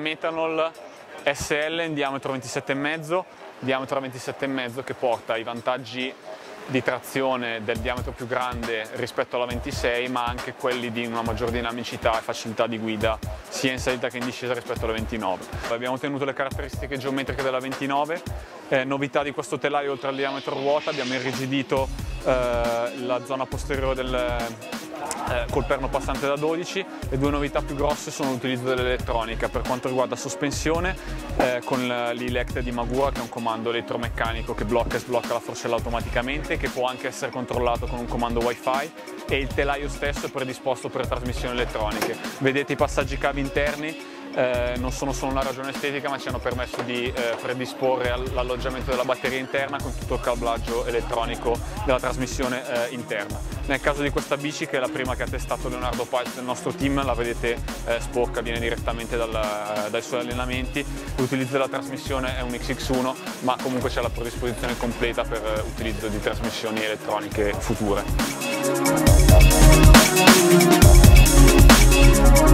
Methanol SL in diametro 27,5, diametro 27,5 che porta i vantaggi di trazione del diametro più grande rispetto alla 26, ma anche quelli di una maggior dinamicità e facilità di guida sia in salita che in discesa rispetto alla 29. Abbiamo ottenuto le caratteristiche geometriche della 29, novità di questo telaio: oltre al diametro ruota abbiamo irrigidito la zona posteriore col perno passante da 12. Le due novità più grosse sono l'utilizzo dell'elettronica per quanto riguarda sospensione, con l'e-lect di Magura, che è un comando elettromeccanico che blocca e sblocca la forcella automaticamente, che può anche essere controllato con un comando wifi, e il telaio stesso è predisposto per trasmissioni elettroniche. Vedete i passaggi cavi interni, non sono solo una ragione estetica, ma ci hanno permesso di predisporre l'alloggiamento della batteria interna con tutto il cablaggio elettronico della trasmissione interna. Nel caso di questa bici, che è la prima che ha testato Leonardo Paez del nostro team, la vedete sporca, viene direttamente dai suoi allenamenti. L'utilizzo della trasmissione è un XX1, ma comunque c'è la predisposizione completa per utilizzo di trasmissioni elettroniche future.